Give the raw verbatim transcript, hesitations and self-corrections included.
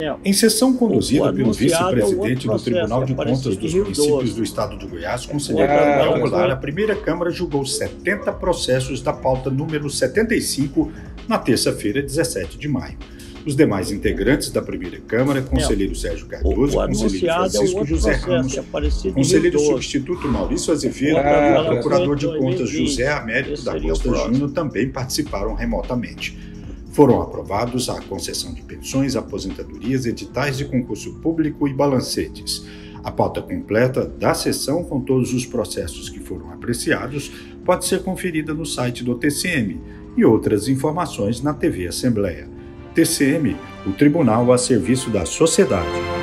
Em sessão conduzida O pelo anunciado é o outro vice-presidente do processo, Tribunal que de apareceu Contas de dos Rio Municípios doze. do Estado de Goiás, conselheiro Outra Gabriel coisa. Goulart, a primeira Câmara julgou setenta processos da pauta número setenta e cinco na terça-feira, dezessete de maio. Os demais integrantes da primeira Câmara, conselheiro Sérgio Cardoso, O, o conselheiro anunciado é o Francisco outro José processo, Ramos, que apareceu de Rio conselheiro doze. substituto Maurício Azevedo Outra e o aquela procurador de foi em contas dois mil e vinte. José Américo Esse da seria o Costa próximo. Júnior também participaram remotamente. Foram aprovados a concessão de pensões, aposentadorias, editais de concurso público e balancetes. A pauta completa da sessão, com todos os processos que foram apreciados, pode ser conferida no site do T C M e outras informações na T V Assembleia. T C M, o Tribunal a serviço da sociedade.